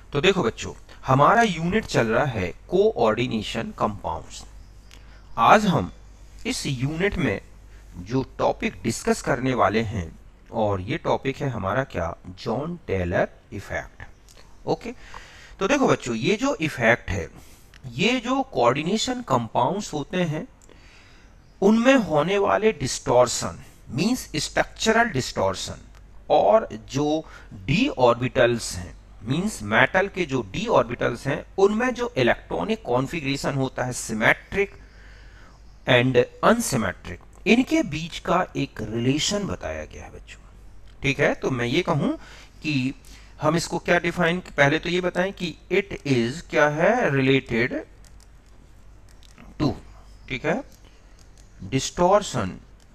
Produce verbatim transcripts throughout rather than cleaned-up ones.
तो देखो बच्चों, हमारा यूनिट चल रहा है कोऑर्डिनेशन कंपाउंड्स। आज हम इस यूनिट में जो टॉपिक डिस्कस करने वाले हैं, और ये टॉपिक है हमारा क्या, जॉन टेलर इफेक्ट। ओके, तो देखो बच्चों, ये जो इफेक्ट है, ये जो कोऑर्डिनेशन कंपाउंड्स होते हैं उनमें होने वाले डिस्टॉर्शन मींस स्ट्रक्चरल डिस्टॉर्शन, और जो डी ऑर्बिटल्स हैं मींस मेटल के जो डी ऑर्बिटल्स हैं उनमें जो इलेक्ट्रॉनिक कॉन्फ़िगरेशन होता है सिमेट्रिक एंड अनसिमेट्रिक, इनके बीच का एक रिलेशन बताया गया है बच्चों। ठीक है, तो मैं ये कहूं कि हम इसको क्या डिफाइन, पहले तो ये बताएं कि इट इज क्या है, रिलेटेड टू, ठीक है, distortion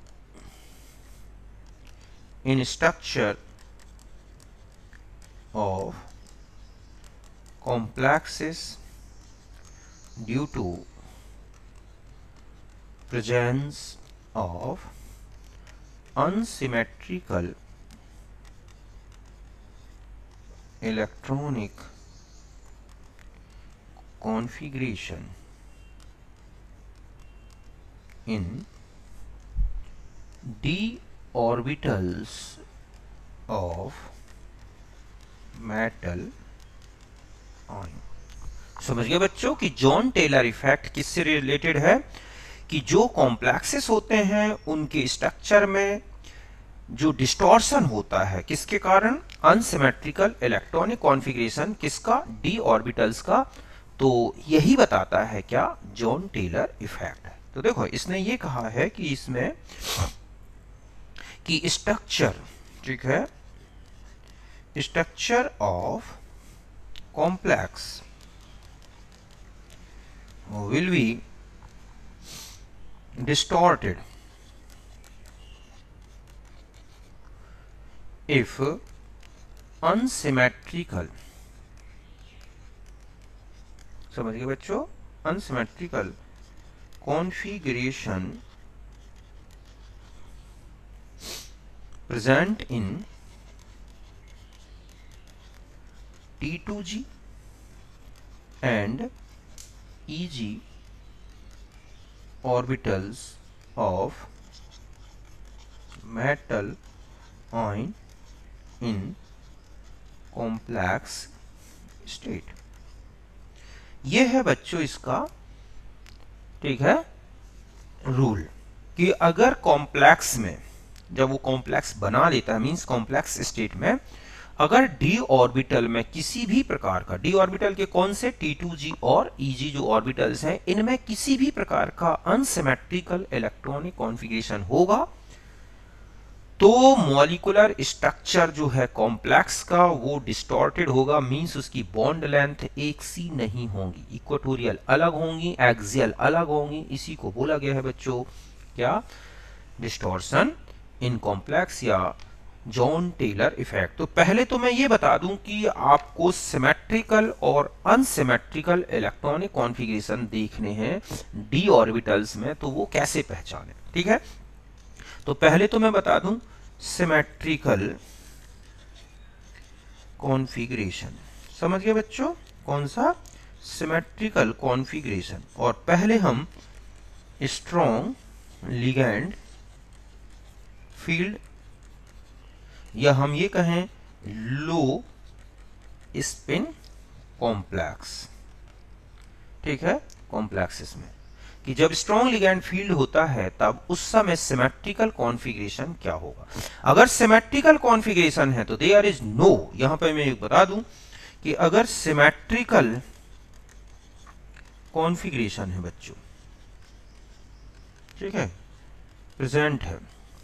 in structure of complexes due to presence of unsymmetrical electronic configuration in d orbitals of metal ion। समझ गए बच्चों कि जॉन टेलर इफेक्ट किससे रिलेटेड है, कि जो कॉम्प्लेक्सेस होते हैं उनके स्ट्रक्चर में जो डिस्टॉर्शन होता है किसके कारण, अनसिमेट्रिकल इलेक्ट्रॉनिक कॉन्फ़िगरेशन किसका, डी ऑर्बिटल्स का। तो यही बताता है क्या, जॉन टेलर इफेक्ट। तो देखो, इसने ये कहा है कि इसमें कि स्ट्रक्चर, ठीक है, structure of complex will be distorted if unsymmetrical, समझ गए बच्चों, unsymmetrical configuration present in T two G and E G orbitals of metal ion in complex state। ये है बच्चों इसका, ठीक है, रूल, कि अगर कॉम्प्लेक्स में, जब वो कॉम्प्लेक्स बना लेता है मींस कॉम्प्लेक्स स्टेट में, अगर डी ऑर्बिटल में किसी भी प्रकार का, डी ऑर्बिटल के कौन से, टी टू जी और ई जी जो ऑर्बिटल्स हैं, इनमें किसी भी प्रकार का अनसिमेट्रिकल इलेक्ट्रॉनिक कॉन्फ़िगरेशन होगा तो मॉलिक्यूलर स्ट्रक्चर जो है कॉम्प्लेक्स का वो डिस्टॉर्टेड होगा, मींस उसकी बॉन्ड लेंथ एक सी नहीं होंगी, इक्वेटोरियल अलग होंगी, एक्सियल अलग होंगी। इसी को बोला गया है बच्चों क्या, डिस्टॉर्शन इन कॉम्प्लेक्स या जॉन टेलर इफेक्ट। तो पहले तो मैं ये बता दूं कि आपको सिमेट्रिकल और अनसिमेट्रिकल इलेक्ट्रॉनिक कॉन्फ़िगरेशन देखने हैं डी ऑर्बिटल्स में, तो वो कैसे पहचाने, ठीक है। तो पहले तो मैं बता दूं सिमेट्रिकल कॉन्फ़िगरेशन, समझ गए बच्चों, कौन सा, सिमेट्रिकल कॉन्फ़िगरेशन। और पहले हम स्ट्रॉन्ग लिगैंड फील्ड, या हम ये कहें लो स्पिन कॉम्प्लेक्स, ठीक है, कॉम्प्लेक्सेस में, कि जब स्ट्रॉन्ग लिगैंड फील्ड होता है तब उस समय सिमेट्रिकल कॉन्फ़िगरेशन क्या होगा। अगर सिमेट्रिकल कॉन्फ़िगरेशन है तो देयर इज नो, यहां पर मैं बता दूं कि अगर सिमेट्रिकल कॉन्फ़िगरेशन है बच्चों, ठीक है, प्रेजेंट है,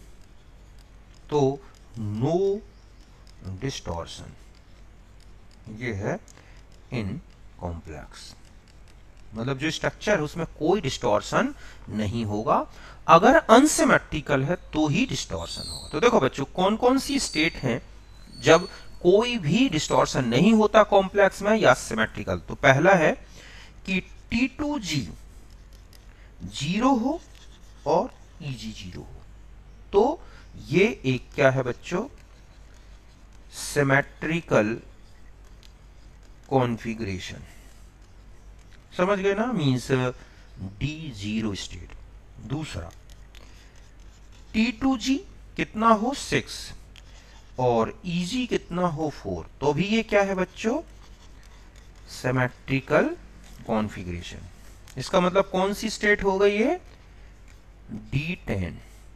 तो नो डिस्टॉर्शन, ये है इन कॉम्प्लेक्स, मतलब जो स्ट्रक्चर है उसमें कोई डिस्टॉर्शन नहीं होगा। अगर अनसिमेट्रिकल है तो ही डिस्टॉर्शन होगा। तो देखो बच्चों, कौन कौन सी स्टेट हैं जब कोई भी डिस्टॉर्शन नहीं होता कॉम्प्लेक्स में या सिमेट्रिकल। तो पहला है कि टी टू जी जीरो हो और ई जी जीरो हो, तो ये एक क्या है बच्चों, सिमेट्रिकल कॉन्फ़िगरेशन, समझ गए ना, मीन्स डी जीरो स्टेट। दूसरा टी टू जी कितना हो सिक्स और ईजी कितना हो फोर, तो भी ये क्या है बच्चों, सिमेट्रिकल कॉन्फ़िगरेशन। इसका मतलब कौन सी स्टेट हो गई है, डी टेन।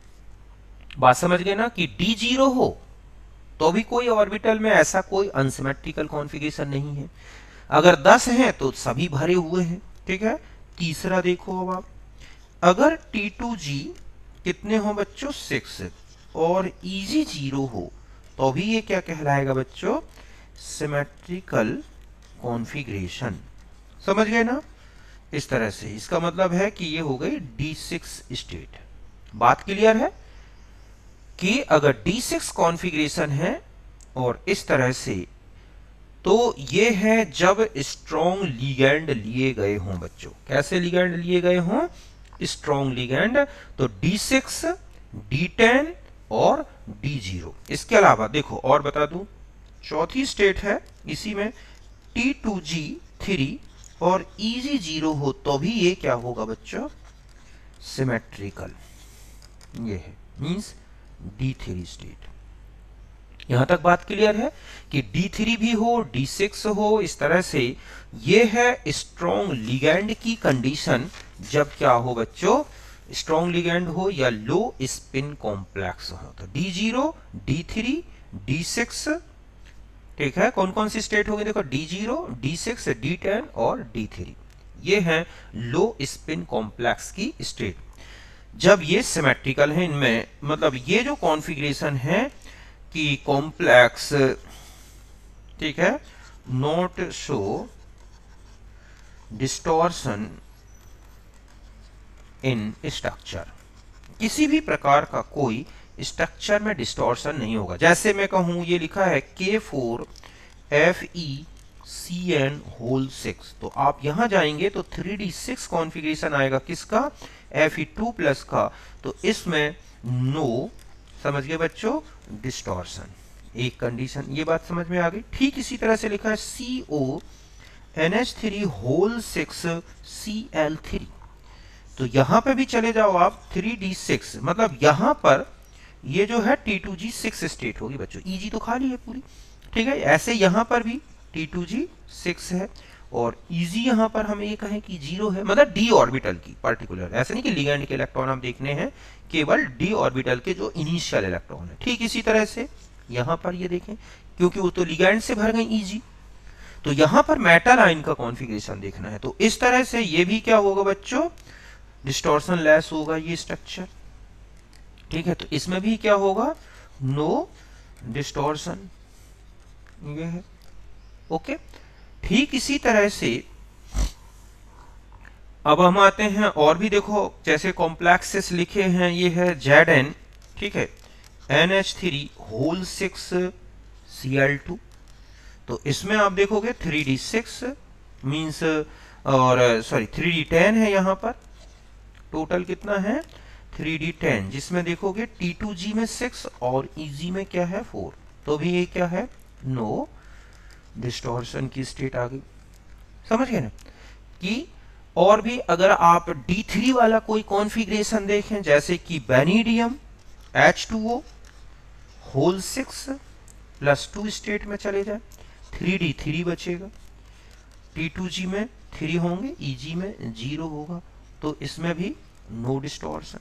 बात समझ गए ना, कि डी जीरो हो तो भी कोई ऑर्बिटल में ऐसा कोई अनसिमेट्रिकल कॉन्फ़िगरेशन नहीं है, अगर दस है तो सभी भरे हुए हैं, ठीक है। तीसरा देखो अब आप, अगर टी टू जी कितने हो बच्चों, सिक्स और ईजी जीरो हो तो भी ये क्या कहलाएगा बच्चों, सिमेट्रिकल कॉन्फ़िगरेशन। समझ गए ना, इस तरह से इसका मतलब है कि ये हो गई डी सिक्स स्टेट। बात क्लियर है कि अगर डी सिक्स कॉन्फ़िगरेशन है और इस तरह से, तो ये है जब स्ट्रॉन्ग लिगेंड लिए गए हों बच्चों। कैसे लिगेंड लिए गए हों, स्ट्रॉन्ग लिगेंड, तो डी सिक्स, डी टेन और डी जीरो। इसके अलावा देखो और बता दूं, चौथी स्टेट है इसी में टी टू जी थ्री और ईजी जीरो हो तो भी ये क्या होगा बच्चों, सिमेट्रिकल। ये है मींस डी थ्री स्टेट। यहां तक बात क्लियर है कि डी थ्री भी हो, डी सिक्स हो, इस तरह से ये है स्ट्रॉन्ग लिगेंड की कंडीशन जब क्या हो बच्चों, स्ट्रॉन्ग लिगेंड हो या लो स्पिन कॉम्प्लेक्स हो। तो D zero, D three, D six, ठीक है। कौन कौन सी स्टेट होगी देखो, D zero, D six, D ten और डी थ्री। ये है लो स्पिन कॉम्प्लेक्स की स्टेट जब ये सिमेट्रिकल है। इनमें मतलब ये जो कॉन्फ़िगरेशन है कि कॉम्प्लेक्स, ठीक है, not show distortion in structure, किसी भी प्रकार का कोई स्ट्रक्चर में डिस्टॉर्शन नहीं होगा। जैसे मैं कहूं ये लिखा है K four F E C N whole six, तो आप यहां जाएंगे तो थ्री डी सिक्स कॉन्फ़िगरेशन आएगा किसका, एफ ई टू प्लस का, तो इसमें नो, समझ गए बच्चों, डिस्टॉर्शन। एक कंडीशन, ये बात समझ में आ गई। ठीक इसी तरह से लिखा है C O N H three whole six C L three, तो यहां पे भी चले जाओ आप, थ्री डी सिक्स, मतलब यहां पर ये जो है T two G six state होगी बच्चों, ईजी तो खाली है पूरी, ठीक है। ऐसे यहां पर भी टी टू जी सिक्स है और ईजी यहां पर हम ये कहें कि जीरो है, मतलब डी ऑर्बिटल की पर्टिकुलर, ऐसे नहीं कि लिगेंड के इलेक्ट्रॉन हम देखने हैं, केवल डी ऑर्बिटल के जो इनिशियल इलेक्ट्रॉन है। ठीक इसी तरह से यहां पर ये देखें, क्योंकि वो तो लिगेंड से भर गए ईजी, तो यहां पर मेटल आयन का कॉन्फ़िगरेशन देखना है, तो इस तरह से ये भी क्या होगा बच्चों, डिस्टॉर्शन लेस होगा ये स्ट्रक्चर, ठीक है। तो इसमें भी क्या होगा, नो डिस्टॉर्शन, ये है, ओके। ठीक इसी तरह से अब हम आते हैं और भी, देखो जैसे कॉम्प्लेक्सेस लिखे हैं, ये है जेड एन, ठीक है, N H three whole six C L two, तो इसमें आप देखोगे थ्री डी सिक्स मीन्स, और सॉरी थ्री डी टेन है, यहां पर टोटल कितना है थ्री डी टेन, जिसमें देखोगे टी टू जी में सिक्स और ईजी में क्या है फोर, तो भी ये क्या है, नो डिस्टॉर्शन की स्टेट आ गई। समझ गए ना, कि और भी अगर आप डी थ्री वाला कोई कॉन्फ़िगरेशन देखें, जैसे कि vanadium H two O whole six plus two state में चले जाए, थ्री डी थ्री बचेगा, टी टू जी में थ्री होंगे, ईजी में जीरो होगा, तो इसमें भी नो डिस्टॉर्शन।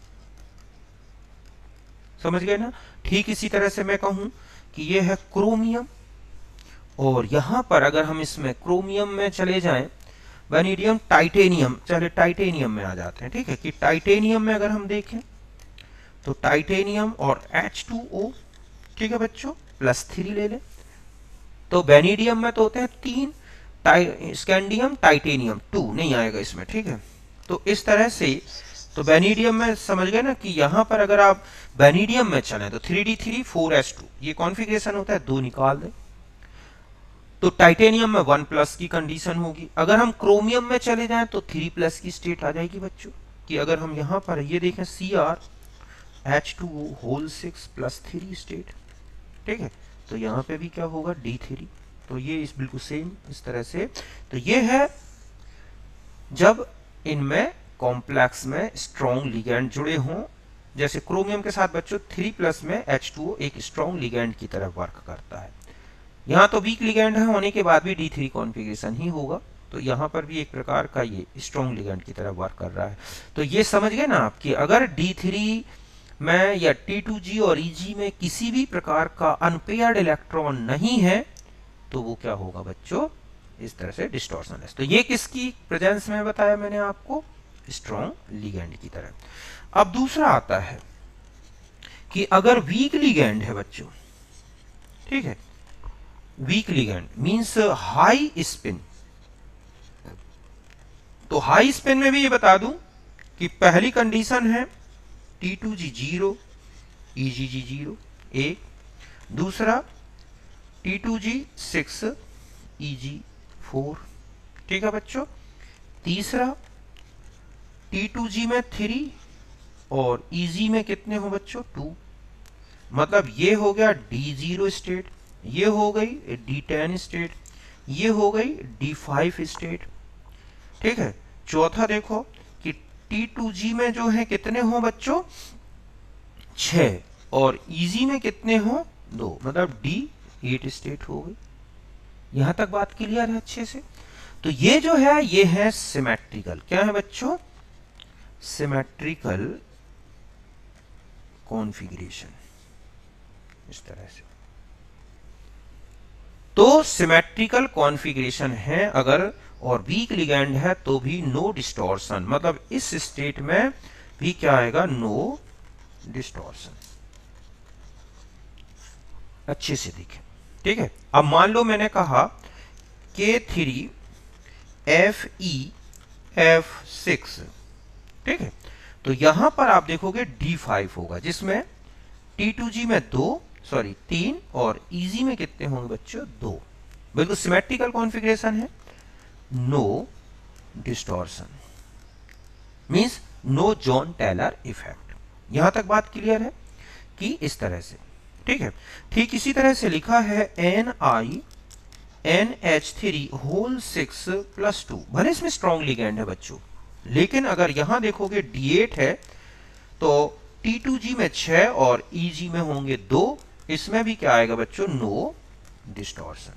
समझ गए ना। ठीक इसी तरह से मैं कहूं कि ये है क्रोमियम, और यहां पर अगर हम इसमें क्रोमियम में चले जाएं, वेनेडियम, टाइटेनियम, चले टाइटेनियम में आ जाते हैं, ठीक है, कि टाइटेनियम में अगर हम देखें तो टाइटेनियम और एच टू ओ, ठीक है बच्चों, प्लस थ्री ले लें, तो वेनेडियम में तो होते हैं तीन, स्कैंडियम, टाइटेनियम, टू नहीं आएगा इसमें, ठीक है। तो इस तरह से तो वेनेडियम में समझ गए ना कि यहां पर अगर आप वेनेडियम में चलें तो three D three four H two ये कॉन्फ़िगरेशन होता है, दो निकाल दें, तो टाइटेनियम में वन प्लस की कंडीशन होगी। अगर हम क्रोमियम में चले जाएं तो थ्री प्लस की स्टेट आ जाएगी बच्चों, कि अगर हम यहां पर ये देखें C R H two O whole six plus three state, ठीक है, तो यहां पे भी क्या होगा डी थ्री, तो ये इस बिल्कुल सेम इस तरह से। तो ये है जब इनमें कॉम्प्लेक्स में स्ट्रॉन्ग लिगैंड जुड़े हों, जैसे क्रोमियम के साथ बच्चों थ्री प्लस में एच टू ओ एक स्ट्रॉन्ग लिगैंड की तरह वर्क करता है। यहाँ तो वीक लिगैंड है होने के बाद भी डी थ्री कॉन्फ़िगरेशन ही होगा, तो यहाँ पर भी एक प्रकार का ये स्ट्रॉन्ग लिगैंड की तरह वर्क कर रहा है। तो ये समझ गए ना आप कि अगर डी थ्री में या टी टू जी और ई जी में किसी भी प्रकार का अनपेयर्ड इलेक्ट्रॉन नहीं है तो वो क्या होगा बच्चों, इस तरह से डिस्टॉर्शनलेस। तो ये किसकी प्रेजेंस में बताया मैंने आपको, स्ट्रॉन्ग लिगैंड की तरह। अब दूसरा आता है कि अगर वीक लिगैंड है बच्चों, ठीक है, weak ligand means high spin. तो हाई स्पिन में भी ये बता दूं कि पहली कंडीशन है T two G zero, E G G zero एक, दूसरा T two G six, E G four, ठीक है बच्चों। तीसरा टी टू जी में थ्री और ई जी में कितने हो बच्चों, टू। मतलब ये हो गया डी जीरो स्टेट, ये हो गई डी टेन स्टेट, ये हो गई डी फाइव स्टेट, ठीक है। चौथा देखो कि टी टू जी में जो है कितने हो बच्चों, छह, और इजी में कितने हो, दो, मतलब डी एट स्टेट हो गई। यहां तक बात क्लियर है अच्छे से। तो ये जो है ये है सिमेट्रिकल, क्या है बच्चों, सिमेट्रिकल कॉन्फ़िगरेशन, इस तरह से। तो सिमेट्रिकल कॉन्फ़िगरेशन है अगर, और वीक लिगैंड है तो भी नो डिस्टॉर्शन, मतलब इस स्टेट में भी क्या आएगा, नो डिस्टॉर्शन। अच्छे से देखें, ठीक है। अब मान लो मैंने कहा K three F E F six, ठीक है। तो यहां पर आप देखोगे डी फाइव होगा, जिसमें टी टू जी में दो, सॉरी तीन, और इजी में कितने होंगे बच्चों, दो। बिल्कुल सिमेट्रिकल कॉन्फ़िगरेशन है, no distortion means no Jahn Teller effect. यहां तक बात क्लियर है कि इस तरह से, ठीक है। ठीक इसी तरह से लिखा है N I N H three whole six plus two, भले इसमें स्ट्रॉन्ग लिगैंड है बच्चों, लेकिन अगर यहां देखोगे डी एट है तो टी टू जी में छह और ई जी में होंगे दो, इसमें भी क्या आएगा बच्चों, नो डिस्टॉर्शन।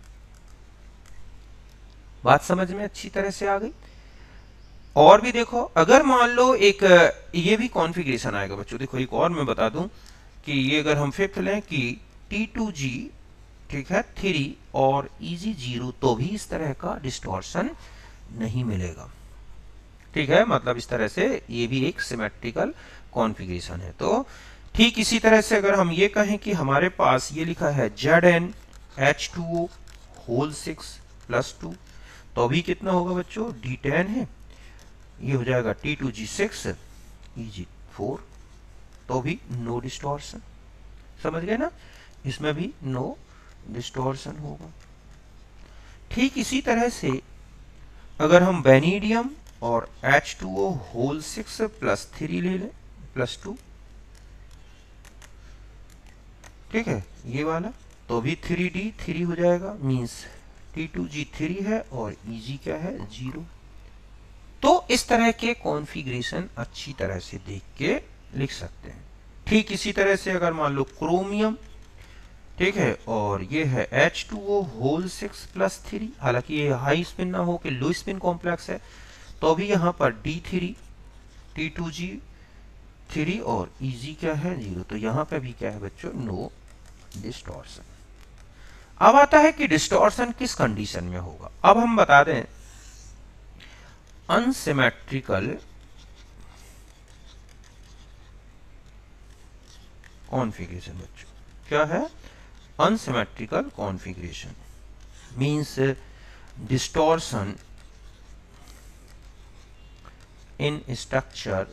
बात समझ में अच्छी तरह से आ गई। और भी देखो, अगर मान लो एक ये भी कॉन्फ़िगरेशन आएगा बच्चों, देखो एक और मैं बता दूं कि ये अगर हम फिफ्थ लें कि टी टू जी, ठीक है, थ्री और ई जी जीरो, तो भी इस तरह का डिस्टॉर्शन नहीं मिलेगा, ठीक है। मतलब इस तरह से ये भी एक सिमेट्रिकल कॉन्फ़िगरेशन है। तो ठीक इसी तरह से अगर हम ये कहें कि हमारे पास ये लिखा है Z N H two O whole six plus two, तो अभी कितना होगा बच्चों, डी टेन है, ये हो जाएगा T two G six, E G four, तो भी नो डिस्टॉर्शन। समझ गए ना, इसमें भी नो डिस्टॉर्शन होगा। ठीक इसी तरह से अगर हम वेनेडियम और H two O whole six plus three ले लें, प्लस टू, ठीक है, ये वाला, तो भी थ्री डी थ्री हो जाएगा, means T two G three है और ई जी क्या है, जीरो। तो इस तरह के कॉन्फ़िगरेशन अच्छी तरह से देख के लिख सकते हैं। ठीक इसी तरह से अगर मान लो क्रोमियम, ठीक है, और ये है H two O whole six plus three, हालांकि ये हाई स्पिन ना हो कि लो स्पिन कॉम्प्लेक्स है, तो भी यहाँ पर D three, T two G three और ई जी क्या है, जीरो। तो यहाँ पे भी क्या है बच्चों, नो डिस्टॉर्शन। अब आता है कि डिस्टॉर्शन किस कंडीशन में होगा। अब हम बता दें अनसिमेट्रिकल कॉन्फ़िगरेशन बच्चों, क्या है, unsymmetrical configuration means distortion in structure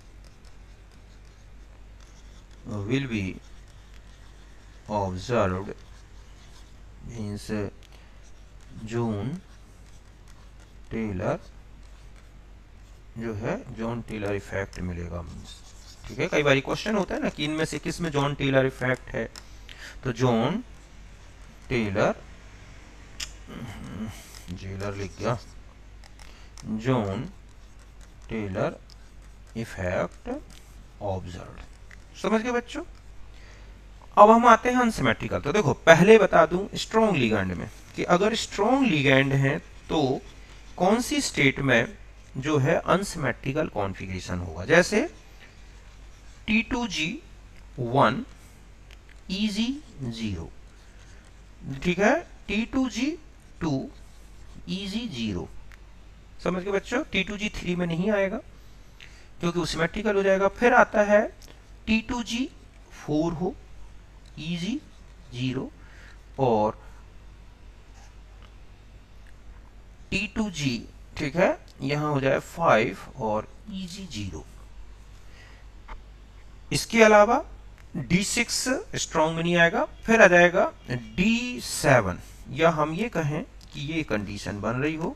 will be observed, means Jahn Teller जो है, जॉन टेलर इफेक्ट मिलेगा मीन्स, ठीक है। कई बार क्वेश्चन होता है ना कि इनमें से किस में जॉन टेलर इफेक्ट है, तो जॉन टेलर जेलर लिख गया, जॉन टेलर इफेक्ट ऑब्जर्व। समझ गए बच्चों। अब हम आते हैं अनसिमेट्रिकल। तो देखो पहले बता दूं स्ट्रॉन्ग लिगैंड में कि अगर स्ट्रॉन्ग लिगैंड है तो कौन सी स्टेट में जो है अनसिमेट्रिकल कॉन्फ़िगरेशन होगा। जैसे T two G one E G zero, ठीक है, T two G two E G zero. समझ गए बच्चों। टी टू जी थ्री में नहीं आएगा क्योंकि वो सिमेट्रिकल हो जाएगा। फिर आता है टी टू जी फोर हो ई जी जीरो, और टी टू जी, ठीक है, यहां हो जाए फाइव और ई जी जीरो। इसके अलावा डी सिक्स स्ट्रॉन्ग में नहीं आएगा। फिर आ जाएगा डी सेवन, या हम ये कहें कि ये कंडीशन बन रही हो।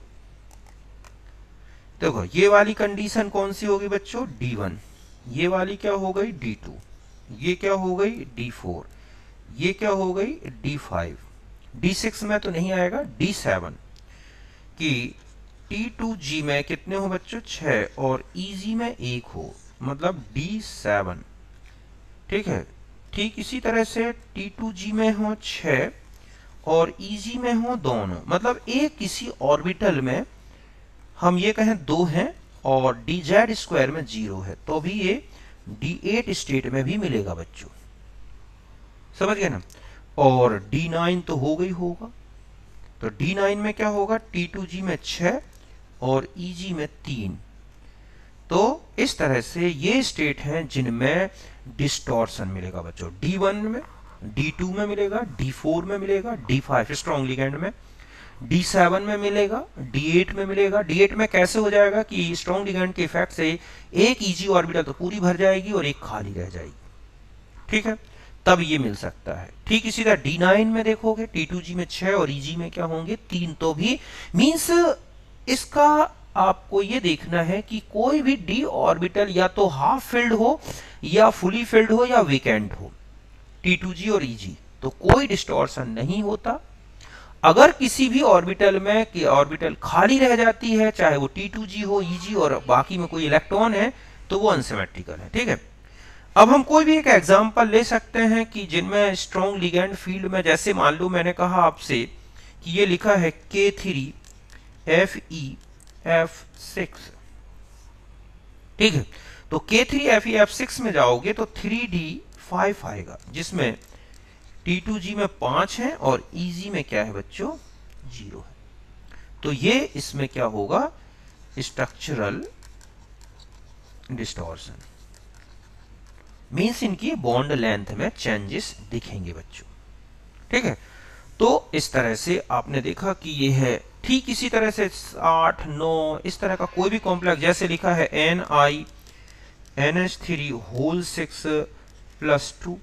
देखो ये वाली कंडीशन कौन सी होगी बच्चों, डी वन। ये वाली क्या हो गई, डी टू। ये क्या हो गई, डी फोर। ये क्या हो गई, डी फाइव। डी सिक्स में तो नहीं आएगा, डी सेवन कि टी टू जी में कितने हो बच्चों, छह, और ई जी में एक हो, मतलब डी सेवन। ठीक है। ठीक इसी तरह से टी टू जी में हो छह और ई जी में हो दोनों, मतलब एक किसी ऑर्बिटल में हम ये कहें दो हैं और डी जेड स्क्वायर में जीरो है, तो भी ये डी एट स्टेट में भी मिलेगा बच्चों। समझ गए ना। और डी नाइन तो हो गई होगा, तो डी नाइन में क्या होगा, टी टू जी में छह और ई जी में तीन। तो इस तरह से ये स्टेट हैं जिनमें डिस्टॉर्शन मिलेगा बच्चों। डी वन में, डी टू में मिलेगा, डी फोर में मिलेगा, डी फाइव स्ट्रॉन्ग लिगैंड में, डी सेवन में मिलेगा, डी एट में मिलेगा। डी एट में कैसे हो जाएगा कि स्ट्रॉन्ग लिगैंड के इफेक्ट से एक ईजी ऑर्बिटल तो पूरी भर जाएगी और एक खाली रह जाएगी। ठीक है, तब ये मिल सकता है। ठीक इसी तरह डी नाइन में देखोगे टी टू जी में छह और ई जी में क्या होंगे, तीन। तो भी मींस इसका आपको ये देखना है कि कोई भी डी ऑर्बिटल या तो हाफ फिल्ड हो या फुली फिल्ड हो या वीकेंट हो, टी टू जी और ई जी, तो कोई डिस्टॉर्शन नहीं होता। अगर किसी भी ऑर्बिटल में कि ऑर्बिटल खाली रह जाती है, चाहे वो टी टू जी हो, ई जी, और बाकी में कोई इलेक्ट्रॉन है, तो वो अनसिमेट्रिकल है। ठीक है। अब हम कोई भी एक एग्जांपल ले सकते हैं कि जिनमें स्ट्रॉन्ग लिगैंड फील्ड में, जैसे मान लो मैंने कहा आपसे कि ये लिखा है K three F E F six. ठीक है, तो K three F E F six में जाओगे तो थ्री डी फाइव आएगा, जिसमें टी टू जी में पांच है और ई जी में क्या है बच्चों, जीरो है। तो ये इसमें क्या होगा, स्ट्रक्चरल डिस्टॉर्शन, मीन्स इनकी बॉन्ड लेंथ में चेंजेस दिखेंगे बच्चों। ठीक है। तो इस तरह से आपने देखा कि ये है। ठीक इसी तरह से आठ नौ इस तरह का कोई भी कॉम्प्लेक्स, जैसे लिखा है N I N H three whole six plus two.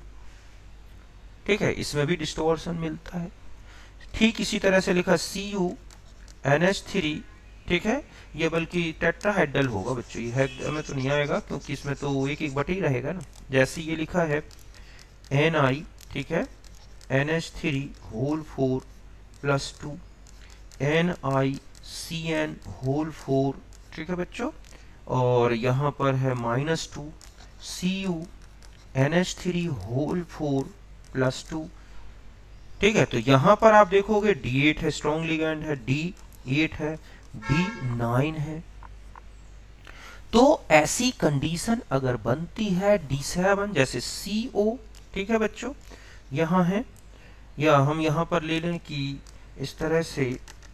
ठीक है, इसमें भी डिस्टॉर्शन मिलता है। ठीक इसी तरह से लिखा C U N H three. ठीक है, ये बल्कि टेट्राहेड्रल होगा बच्चों, ये हेक्सा में तो नहीं आएगा क्योंकि इसमें तो एक एक बट ही रहेगा ना। जैसे ये लिखा है एन आई, ठीक है, N H three whole four plus two, N I C N whole four. ठीक है बच्चों, और यहाँ पर है minus two C U N H three whole four plus two. ठीक है, तो यहाँ पर आप देखोगे डी एट है, स्ट्रॉन्ग लिगैंड है, डी एट है, डी नाइन है। तो ऐसी कंडीशन अगर बनती है डी सेवन, जैसे सी ओ, ठीक है बच्चों, यहां है, या हम यहां पर ले लें कि इस तरह से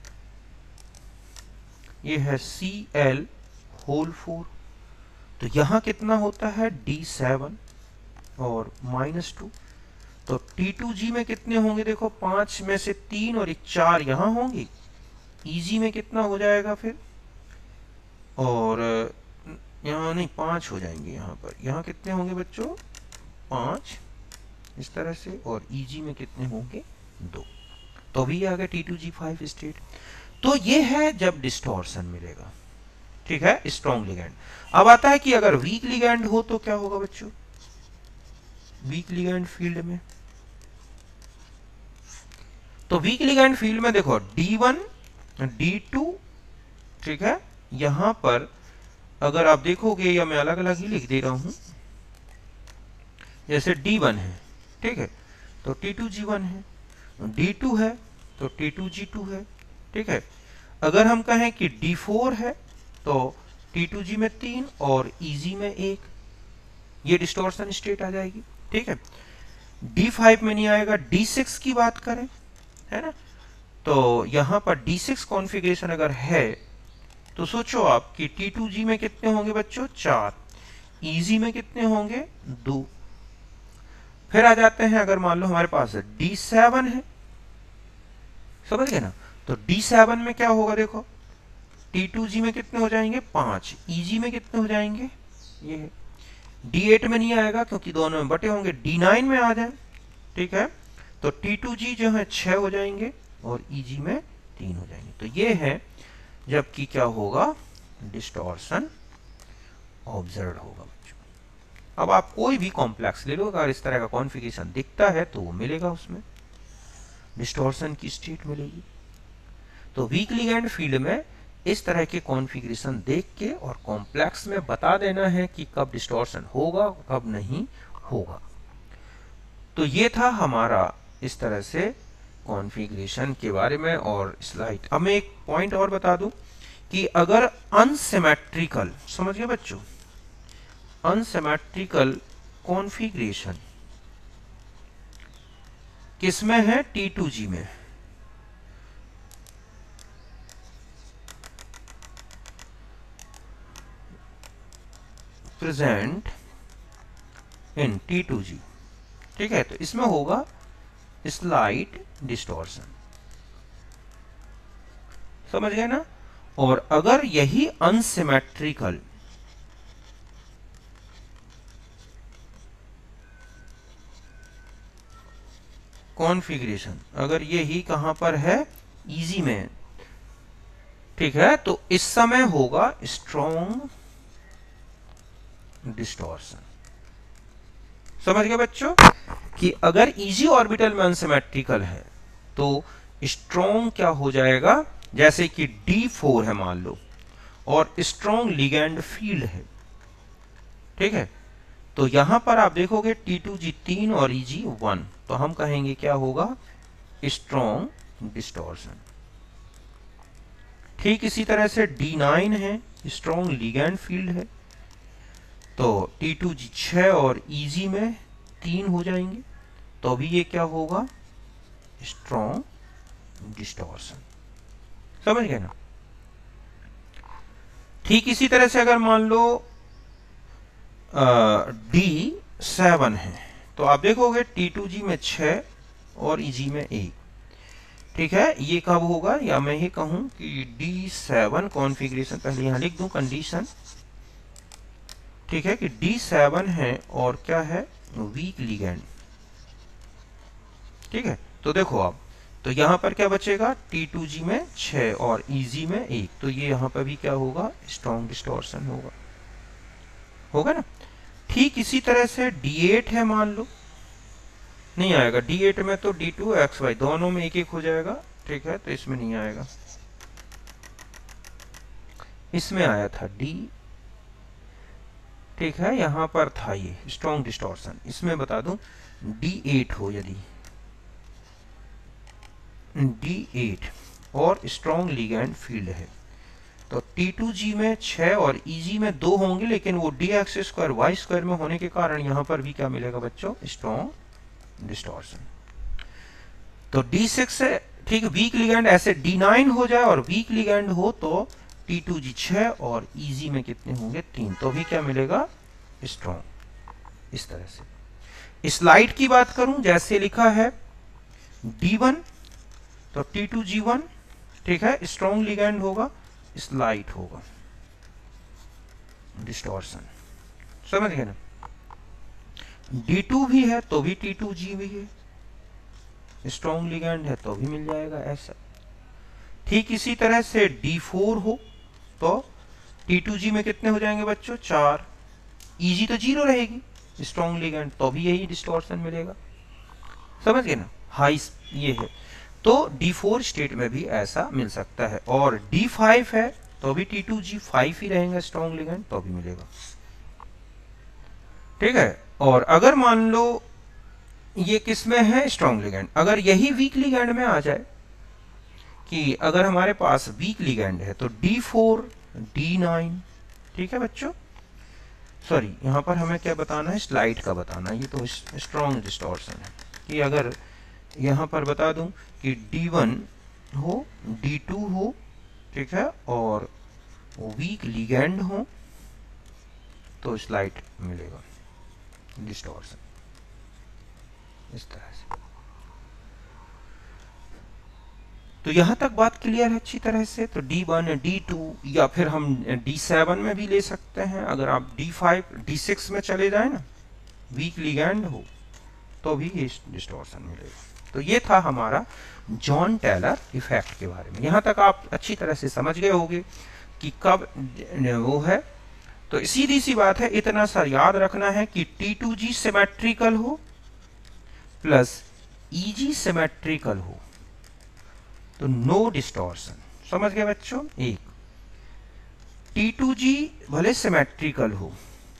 ये है सी एल होल फोर, तो यहां कितना होता है डी सेवन और माइनस टू। तो टी टू जी में कितने होंगे, देखो पांच में से तीन और एक चार यहां होंगी। इजी में कितना हो जाएगा फिर, और यहाँ नहीं पांच हो जाएंगे, यहाँ पर यहाँ कितने होंगे बच्चों, पांच इस तरह से, और इजी में कितने होंगे, दो। तो भी आ गया T two G five state. तो ये है जब डिस्टॉर्शन मिलेगा। ठीक है, स्ट्रॉन्ग लिगैंड। अब आता है कि अगर वीक लिगैंड हो तो क्या होगा बच्चों, वीक लिगैंड फील्ड में। तो वीक लिगैंड फील्ड में देखो डी वन डी टू, ठीक है। यहां पर अगर आप देखोगे, या मैं अलग अलग ही लिख दे रहा हूं, जैसे डी वन है, ठीक है, तो टी टू जी वन है, डी टू है तो टी टू जी टू है, ठीक है। अगर हम कहें कि डी फोर है तो टी टू जी में तीन और ईजी में एक, ये डिस्टॉर्शन स्टेट आ जाएगी, ठीक है। डी फाइव में नहीं आएगा। डी सिक्स की बात करें, है ना, तो यहां पर डी सिक्स कॉन्फ़िगरेशन अगर है तो सोचो आप कि टी टू जी में कितने होंगे बच्चों, चार, ईजी में कितने होंगे, दो। फिर आ जाते हैं, अगर मान लो हमारे पास डी सेवन है, समझ गए ना, तो डी सेवन में क्या होगा, देखो टी टू जी में कितने हो जाएंगे, पांच, ईजी में कितने हो जाएंगे, ये है। डी एट में नहीं आएगा क्योंकि दोनों में बटे होंगे। डी नाइन में आ जाए, ठीक है, तो टी टू जी जो है छह हो जाएंगे और ईजी में तीन हो जाएंगे। तो ये है जबकि क्या होगा, डिस्टॉर्शन ऑब्जर्व होगा बच्चों। अब आप कोई भी कॉम्प्लेक्स ले लो, अगर इस तरह का कॉन्फ़िगरेशन दिखता है तो वो मिलेगा, उसमें डिस्टॉर्शन की स्टेट मिलेगी। तो वीक लिगेंड फील्ड में इस तरह के कॉन्फ़िगरेशन देख के और कॉम्प्लेक्स में बता देना है कि कब डिस्टॉर्शन होगा कब नहीं होगा। तो ये था हमारा इस तरह से कॉन्फ़िगरेशन के बारे में और स्लाइड। अब मैं एक पॉइंट और बता दूं कि अगर अनसिमेट्रिकल, समझ गए बच्चों, अनसिमेट्रिकल कॉन्फ़िगरेशन किसमें है, टी टू जी में, present in T two G, ठीक है, तो इसमें होगा स्लाइट डिस्टॉर्शन, समझ गए ना। और अगर यही अनसिमेट्रिकल कॉन्फ़िगरेशन अगर यही कहां पर है, इजी में, ठीक है, तो इस समय होगा स्ट्रॉन्ग डिस्टॉर्शन। समझ गए बच्चों कि अगर इजी ऑर्बिटल में अनसिमेट्रिकल है तो स्ट्रॉन्ग क्या हो जाएगा, जैसे कि डी फोर है मान लो और स्ट्रॉन्ग लिगेंड फील्ड है, ठीक है, तो यहां पर आप देखोगे टी टू जी तीन और ईजी वन, तो हम कहेंगे क्या होगा, स्ट्रॉन्ग डिस्टॉर्शन। ठीक इसी तरह से डी नाइन है, स्ट्रॉन्ग लिगेंड फील्ड है, तो टी टू जी छह और ईजी में तीन हो जाएंगे, तो भी ये क्या होगा, स्ट्रॉन्ग डिस्टॉर्शन। समझ गए ना। ठीक इसी तरह से अगर मान लो डी सेवन है, तो आप देखोगे टी टू जी में छह और ईजी में एक, ठीक है, ये कब होगा, या मैं ये कहूं कि डी सेवन कॉन्फ़िगरेशन, पहले यहां लिख दूं कंडीशन, ठीक है, कि डी सेवन है और क्या है, वीक लिगेंड, ठीक है। तो देखो आप, तो यहां पर क्या बचेगा, टी टू जी में छह और ईजी में एक, तो ये यहां पर भी क्या होगा, स्ट्रॉन्ग डिस्टॉर्शन होगा, होगा ना। ठीक इसी तरह से डी एट है मान लो, नहीं आएगा, डी एट में तो डी टू एक्स वाई दोनों में एक एक हो जाएगा, ठीक है, तो इसमें नहीं आएगा, इसमें आया था डी, ठीक है, यहां पर था ये स्ट्रॉन्ग डिस्टॉर्शन। इसमें बता दूं डी एट हो, यदि डी एट और स्ट्रॉन्ग लिगेंड फील्ड है, तो टी टू जी में छह और ईजी में दो होंगे, लेकिन वो D X square Y square में होने के कारण यहां पर भी क्या मिलेगा बच्चों, स्ट्रॉन्ग डिस्टॉर्शन। तो डी सिक्स है, ठीक, वीक लिगेंड ऐसे डी नाइन हो जाए और वीक लिगेंड हो तो टी टू जी छह और ईजी में कितने होंगे, तीन, तो भी क्या मिलेगा, स्ट्रॉन्ग। इस तरह से स्लाइड की बात करूं, जैसे लिखा है डी वन, तो टी टू जी वन, ठीक है, स्ट्रॉन्ग लिगेंड होगा, स्लाइड होगा, डिस्टॉर्शन। समझ गए ना। डी टू भी है तो भी टी टू जी भी है, स्ट्रॉन्ग लिगेंड है तो भी मिल जाएगा ऐसा। ठीक इसी तरह से डी फोर हो तो टी टू जी में कितने हो जाएंगे बच्चों, चार, ईजी तो जीरो रहेगी, स्ट्रॉन्ग लिगेंड, तो भी यही डिस्टॉर्शन मिलेगा। समझ गए ना। हाई ये है, तो डी फोर स्टेट में भी ऐसा मिल सकता है। और डी फाइव है तो भी टी टू जी फाइव ही रहेगा स्ट्रॉन्ग लिगेंड, तो भी मिलेगा। ठीक है। और अगर मान लो ये किस में है स्ट्रॉन्ग लिगेंड, अगर यही वीक लिगेंड में आ जाए कि अगर हमारे पास वीक लिगेंड है तो डी फोर डी नाइन। ठीक है बच्चों, सॉरी यहाँ पर हमें क्या बताना है, स्लाइड का बताना है, ये तो स्ट्रॉन्ग डिस्टॉर्शन है। कि अगर यहाँ पर बता दूं कि डी वन हो डी टू हो, ठीक है, और वीक लिगेंड हो तो स्लाइड मिलेगा डिस्टॉर्शन इस तरह से। तो यहां तक बात क्लियर है अच्छी तरह से। तो डी वन डी टू या फिर हम डी सेवन में भी ले सकते हैं। अगर आप डी फाइव डी सिक्स में चले जाए ना, वीक लिगेंड हो तो भी ये डिस्टॉर्शन मिलेगा। तो ये था हमारा जॉन टेलर इफेक्ट के बारे में। यहां तक आप अच्छी तरह से समझ गए होंगे कि कब वो है। तो सीधी सी बात है, इतना सा याद रखना है कि टी टू जी सिमेट्रिकल हो प्लस ई जी सिमेट्रिकल हो तो नो डिस्टॉर्शन। समझ गए बच्चों। एक टी टू जी भले सिमेट्रिकल हो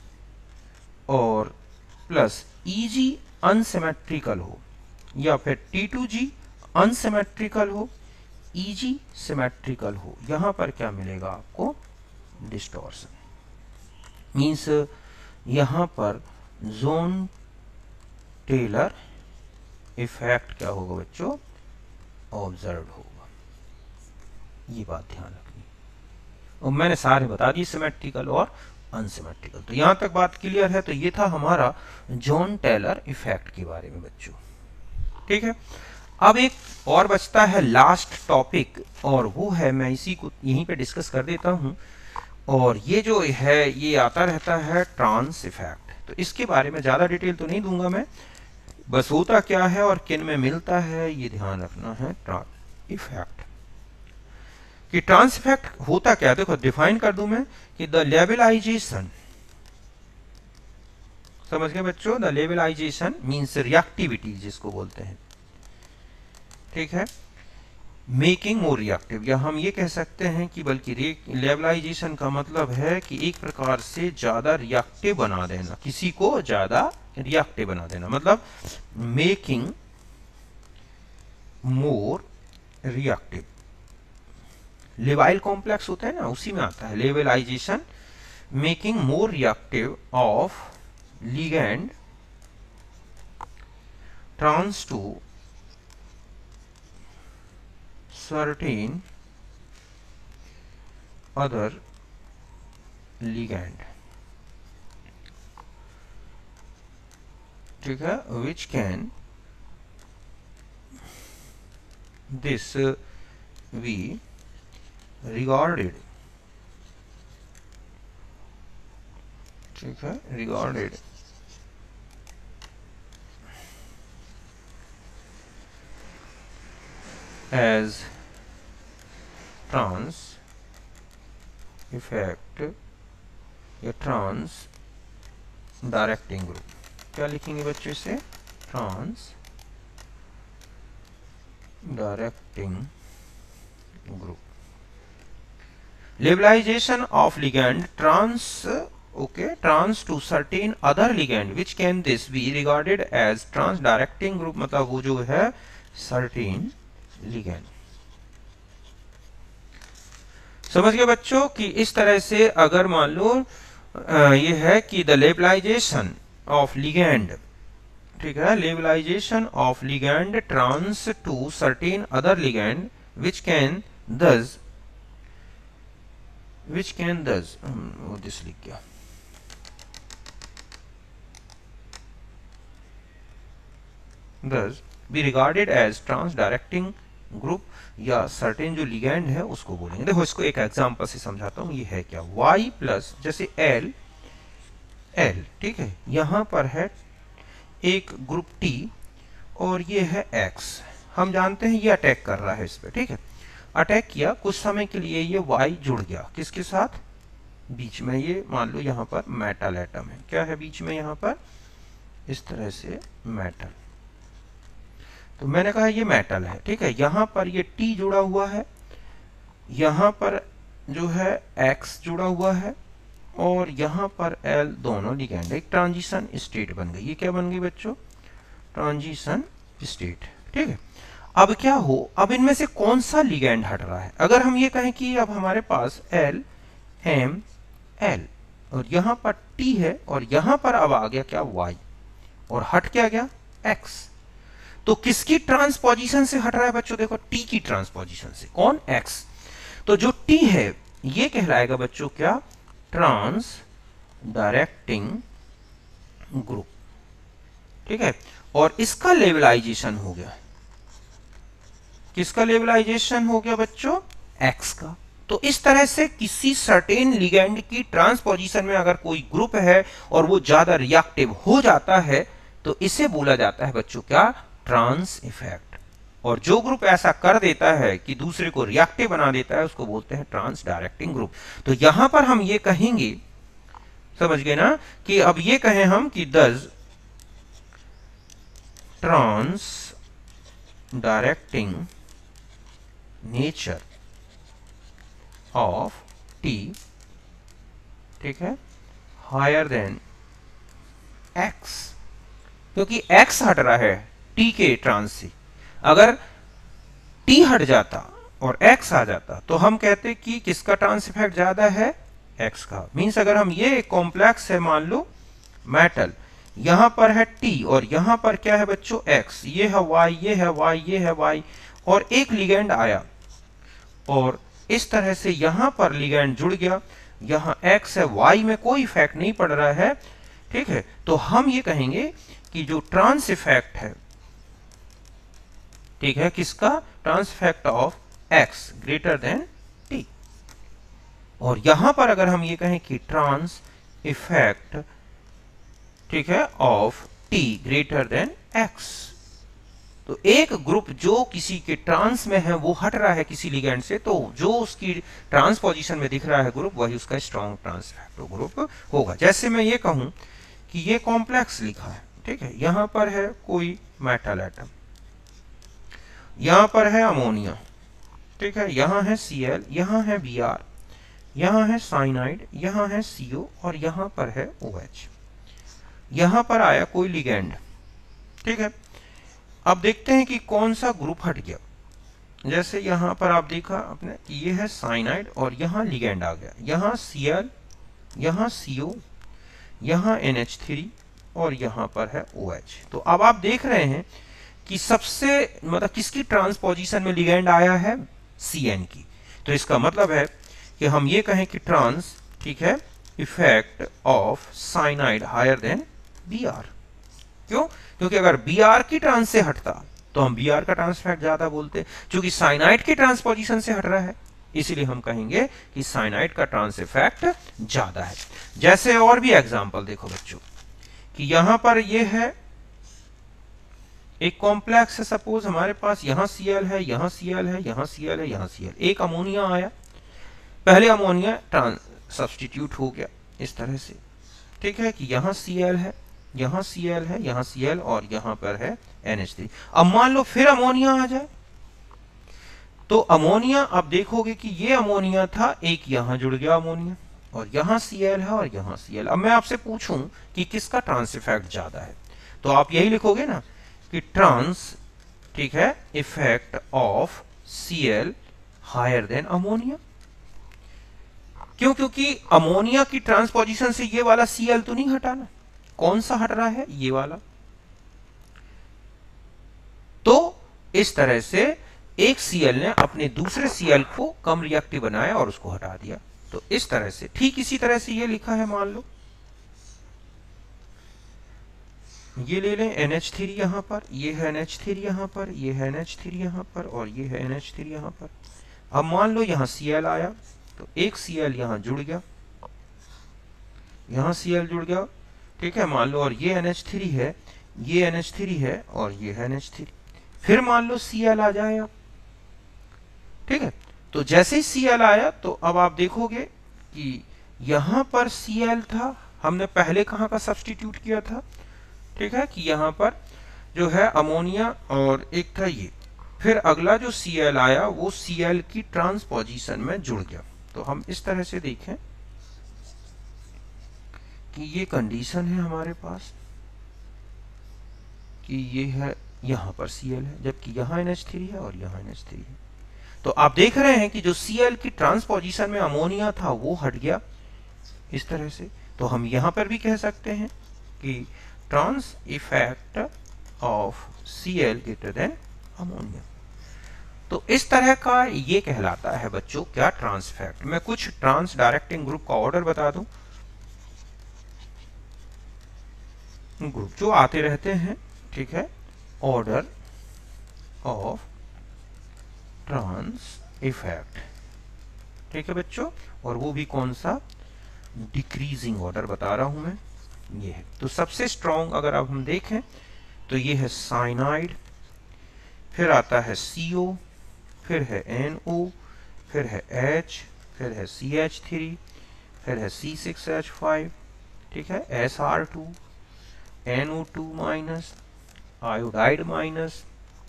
और प्लस ई जी अनसिमेट्रिकल हो, या फिर टी टू जी अनसिमेट्रिकल हो ई जी सिमेट्रिकल हो, यहां पर क्या मिलेगा आपको, डिस्टॉर्शन। मीन्स यहां पर जॉन टेलर इफेक्ट क्या होगा बच्चों, ऑब्जर्व होगा। ये बात ध्यान रखनी। और मैंने सारे बता दिए सिमेट्रिकल और अनसिमेट्रिकल। तो यहां तक बात क्लियर है। तो ये था हमारा जॉन टेलर इफेक्ट के बारे में बच्चों। ठीक है। अब एक और बचता है लास्ट टॉपिक, और वो है, मैं इसी को यहीं पे डिस्कस कर देता हूं। और ये जो है ये आता रहता है ट्रांस इफेक्ट। तो इसके बारे में ज्यादा डिटेल तो नहीं दूंगा मैं, बस होता क्या है और किन में मिलता है ये ध्यान रखना है। ट्रांस इफेक्ट कि ट्रांस इफेक्ट होता क्या है, देखो डिफाइन कर दूं मैं कि द लेवलाइजेशन, समझ गए बच्चों, द लेवलाइजेशन मींस रिएक्टिविटी जिसको बोलते हैं। ठीक है, मेकिंग मोर रिएक्टिव, या हम ये कह सकते हैं कि बल्कि लेवलाइजेशन का मतलब है कि एक प्रकार से ज्यादा रिएक्टिव बना देना, किसी को ज्यादा रिएक्टिव बना देना, मतलब मेकिंग मोर रिएक्टिव। लेवाइल कॉम्प्लेक्स होता है ना, उसी में आता है labilization, making more reactive of ligand trans to certain other ligand, ठीक है, which can this be regarded, ठीक है, regarded as ट्रांस इफेक्ट या ट्रांस डायरेक्टिंग ग्रुप। क्या लिखेंगे बच्चों इसे, trans directing group. Labilization of ligand trans okay trans to certain other ligand which can this be regarded as trans directing group, मतलब वो जो है सर्टेन लिगैंड। समझ गए बच्चों कि इस तरह से अगर मान लो ये है कि द लेवलाइजेशन ऑफ लिगैंड, ठीक है, labilization of ligand trans to certain other ligand which can thus which can thus वो दिस लिख गया, thus be regarded as trans directing group, या सर्टेन जो लिगैंड है उसको बोलेंगे। देखो इसको एक एग्जांपल से समझाता हूं। ये है क्या, y प्लस जैसे L L, ठीक है, यहां पर है एक ग्रुप T और ये है X। हम जानते हैं ये अटैक कर रहा है इस पे, ठीक है, अटैक किया, कुछ समय के लिए ये Y जुड़ गया किसके साथ, बीच में ये मान लो यहां पर मेटल एटम है, क्या है बीच में यहां पर इस तरह से मेटल। तो मैंने कहा ये मेटल है, ठीक है। यहाँ पर ये T जुड़ा हुआ है, यहाँ पर जो है X जुड़ा हुआ है, और यहाँ पर L, दोनों लिगेंड। एक ट्रांजिशन स्टेट बन गई। ये क्या बन गई बच्चों? ट्रांजिशन स्टेट, ठीक है। अब क्या हो, अब इनमें से कौन सा लिगेंड हट रहा है? अगर हम ये कहें कि अब हमारे पास L M L और यहाँ पर T है, और यहाँ पर अब आ गया क्या? Y, और हट क्या गया? X। तो किसकी ट्रांसपोजिशन से हट रहा है बच्चों? देखो T की ट्रांसपोजिशन से। कौन? X। तो जो T है ये कहलाएगा बच्चों क्या? ट्रांस डायरेक्टिंग ग्रुप, ठीक है। और इसका लेवलाइजेशन हो गया, किसका लेवलाइजेशन हो गया बच्चों? X का। तो इस तरह से किसी सर्टेन लिगेंड की ट्रांसपोजिशन में अगर कोई ग्रुप है और वो ज्यादा रिएक्टिव हो जाता है तो इसे बोला जाता है बच्चों क्या? Trans effect. और जो ग्रुप ऐसा कर देता है कि दूसरे को रिएक्टिव बना देता है उसको बोलते हैं ट्रांस डायरेक्टिंग ग्रुप। तो यहां पर हम ये कहेंगे, समझ गए ना, कि अब ये कहें हम कि thus trans directing nature of T, ठीक है, हायर देन X, क्योंकि X हट रहा है T के ट्रांस से। अगर T हट जाता और X आ जाता तो हम कहते कि किसका ट्रांस इफेक्ट ज्यादा है? X का। मीन्स अगर हम ये कॉम्प्लेक्स है, मान लो मेटल, यहां पर है T और यहां पर क्या है बच्चों? X, ये है Y, ये है Y, ये है Y, और एक लिगेंड आया और इस तरह से यहां पर लिगेंड जुड़ गया, यहां X है, Y में कोई इफेक्ट नहीं पड़ रहा है, ठीक है। तो हम ये कहेंगे कि जो ट्रांस इफेक्ट है, ठीक है, किसका? Trans effect of X greater than T। और यहां पर अगर हम ये कहें कि ट्रांस इफेक्ट, ठीक है, of T greater than X, तो एक ग्रुप जो किसी के ट्रांस में है वो हट रहा है किसी लिगेंड से, तो जो उसकी ट्रांस पोजीशन में दिख रहा है ग्रुप, वही उसका स्ट्रॉन्ग ट्रांस इफेक्ट ग्रुप होगा। जैसे मैं ये कहूं कि ये कॉम्प्लेक्स लिखा है, ठीक है, यहां पर है कोई मेटल एटम, यहां पर है अमोनिया, ठीक है, यहां है Cl, यहां है Br, यहां है साइनाइड, यहां है C O और यहां पर है OH। यहां पर आया कोई लिगेंड, ठीक है। अब देखते हैं कि कौन सा ग्रुप हट गया। जैसे यहां पर आप देखा आपने कि ये है साइनाइड और यहां लिगेंड आ गया, यहां Cl, यहां C O, यहां N H थ्री और यहां पर है OH। तो अब आप देख रहे हैं कि सबसे मतलब किसकी ट्रांसपोजिशन में लिगेंड आया है? C N की। तो इसका मतलब है कि हम ये कहें कि ट्रांस, ठीक है, effect of cyanide higher than Br। क्यों? क्योंकि अगर Br की ट्रांस से हटता तो हम Br का ट्रांस इफेक्ट ज्यादा बोलते, क्योंकि साइनाइड की ट्रांसपोजिशन से हट रहा है, इसीलिए हम कहेंगे कि साइनाइड का ट्रांस इफेक्ट ज्यादा है। जैसे और भी एग्जांपल देखो बच्चों कि यहां पर ये है एक कॉम्प्लेक्स है, सपोज हमारे पास यहां Cl है, यहां Cl है, यहां Cl है, यहां Cl, एक अमोनिया आया, पहले अमोनिया ट्रांस सब्स्टिट्यूट हो गया इस तरह से, ठीक है, कि यहां Cl है, यहां Cl है, यहां Cl और यहां पर है N H थ्री। अब मान लो फिर अमोनिया आ जाए, तो अमोनिया आप देखोगे कि ये अमोनिया था, एक यहां जुड़ गया अमोनिया, और यहां Cl है और यहां Cl। अब मैं आपसे पूछूं कि किसका ट्रांस इफेक्ट ज्यादा है, तो आप यही लिखोगे ना कि ट्रांस, ठीक है, effect of Cl higher than ammonia. क्यों? क्योंकि अमोनिया की ट्रांसपोजिशन से ये वाला Cl तो नहीं हटाना, कौन सा हट रहा है? ये वाला। तो इस तरह से एक Cl ने अपने दूसरे Cl को कम रिएक्टिव बनाया और उसको हटा दिया। तो इस तरह से, ठीक इसी तरह से ये लिखा है, मान लो ये ले लें N H थ्री यहां पर, ये है N H थ्री यहां पर, ये है N H थ्री यहां पर और ये है N H थ्री यहां पर। अब मान लो यहां Cl आया, तो एक Cl यहां जुड़ गया, यहां Cl जुड़ गया, ठीक है, मान लो, और ये N H थ्री है, ये N H थ्री है और ये है N H थ्री। फिर मान लो Cl आ जाए अब, ठीक है। तो जैसे ही Cl आया तो अब आप देखोगे कि यहां पर Cl था, हमने पहले कहां का सब्स्टिट्यूट किया था, ठीक है, कि यहां पर जो है अमोनिया और एक था ये, फिर अगला जो Cl आया वो Cl की ट्रांसपोजिशन में जुड़ गया। तो हम इस तरह से देखें कि ये कंडीशन है हमारे पास कि ये है, यहाँ पर Cl है जबकि यहाँ एन एच थ्री है और यहाँ एन एच थ्री है। तो आप देख रहे हैं कि जो Cl की ट्रांसपोजिशन में अमोनिया था वो हट गया इस तरह से। तो हम यहाँ पर भी कह सकते हैं कि trans effect of Cl greater than ammonia. तो इस तरह का ये कहलाता है बच्चों क्या, ट्रांस इफेक्ट। मैं कुछ ट्रांस डायरेक्टिंग ग्रुप का ऑर्डर बता दूं, ग्रुप जो आते रहते हैं, ठीक है, ऑर्डर ऑफ ट्रांस इफेक्ट, ठीक है बच्चों, और वो भी कौन सा, डिक्रीजिंग ऑर्डर बता रहा हूं मैं, ये है। तो सबसे स्ट्रॉन्ग अगर अब हम देखें तो ये है साइनाइड, फिर आता है सी ओ, फिर है एन ओ, फिर है H, फिर है सी एच थ्री, फिर है सी सिक्स एच फाइव, ठीक है, S R two, N O two minus, iodide minus,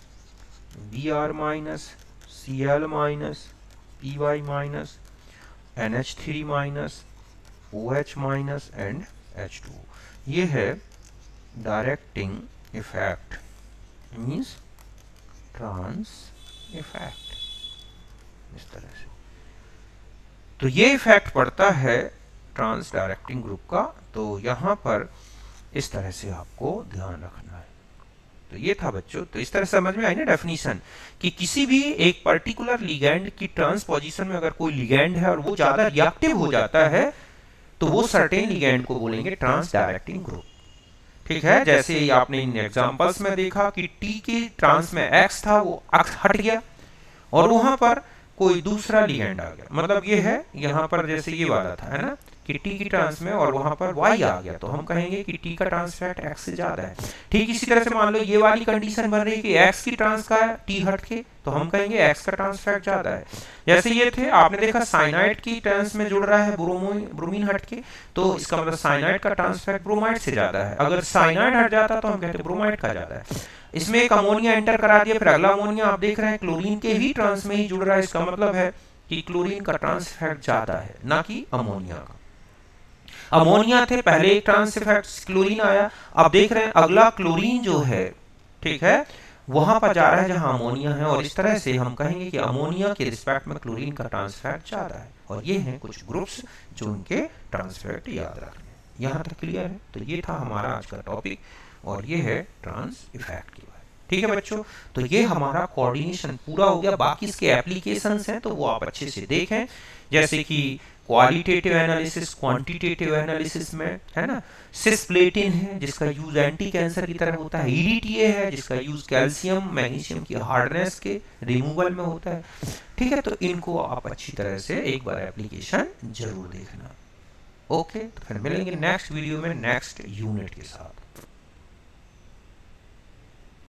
B R minus, C L minus, P Y minus, N H three minus, O H minus and H two. ये है directing effect, means trans effect, इस तरह से। तो ये effect पड़ता है trans directing group का। तो यहां पर इस तरह से आपको ध्यान रखना है। तो ये था बच्चों, तो इस तरह समझ में आई ना डेफिनेशन कि किसी भी एक पर्टिकुलर लिगैंड की ट्रांसपोजिशन में अगर कोई लिगैंड है और वो ज्यादा रिएक्टिव हो जाता है तो वो सर्टेन लिगैंड को बोलेंगे ट्रांस डायरेक्टिंग ग्रुप, ठीक है। जैसे आपने इन एग्जांपल्स में देखा कि टी की ट्रांस में एक्स था, वो एक्स हट गया और वहां पर कोई दूसरा लिगैंड आ गया। मतलब ये है यहाँ पर जैसे ये वाला था, है ना, कि टी की ट्रांस में और वहां पर वाई आ गया, तो हम कहेंगे कि टी का ट्रांस इफेक्ट एक्स से ज्यादा है। ठीक इसी तरह से मान लो ये वाली कंडीशन बन रही है कि एक्स की ट्रांस का है, टी हट के, तो हम कहेंगे एक्स का ट्रांस इफेक्ट ज्यादा है। जैसे ये थे, आपने देखा साइनाइड की ट्रांस में जुड़ रहा है ब्रोमीन ब्रोमीन हट के, तो इसका मतलब साइनाइड का ट्रांस इफेक्ट ब्रोमाइड से ज्यादा है। अगर साइनाइड हट जाता तो हम कहते ब्रोमाइड का ज्यादा है। इसमें एक अमोनिया एंटर करा दिया, फिर अगला अमोनिया आप देख रहे हैं क्लोरीन के ही ट्रांस में ही जुड़ रहा है, इसका मतलब है कि क्लोरीन का ट्रांस इफेक्ट ज्यादा है, ना कि अमोनिया का। अमोनिया थे, पहले एक ट्रांस इफेक्ट क्लोरीन आया, अब देख रहे हैं अगला क्लोरीन जो है, ठीक है, वहां पर जा रहा है जहां अमोनिया है, और इस तरह से हम कहेंगे कि अमोनिया के रिस्पेक्ट में क्लोरीन का ट्रांस इफेक्ट ज्यादा है। और ये हैं कुछ ग्रुप्स जो उनके ट्रांस इफेक्ट याद रखने। यहां तक क्लियर है? तो ये था हमारा आज का टॉपिक और ये है ट्रांस इफेक्ट की बात, ठीक है बच्चों। तो ये हमारा कोऑर्डिनेशन पूरा हो गया। बाकी इसके एप्लीकेशंस हैं तो वो आप अच्छे से देखें, जैसे कि क्वालिटेटिव एनालिसिस, क्वांटिटेटिव एनालिसिस में, है ना, सिस्प्लेटिन है जिसका यूज एंटी कैंसर की तरह होता है, ईडीटीए है जिसका यूज कैल्शियम मैग्नीशियम की हार्डनेस के रिमूवल में होता है, ठीक है। तो इनको आप अच्छी तरह से एक बार एप्लीकेशन जरूर देखना। ओके, तो फिर मिलेंगे नेक्स्ट वीडियो में नेक्स्ट यूनिट के साथ।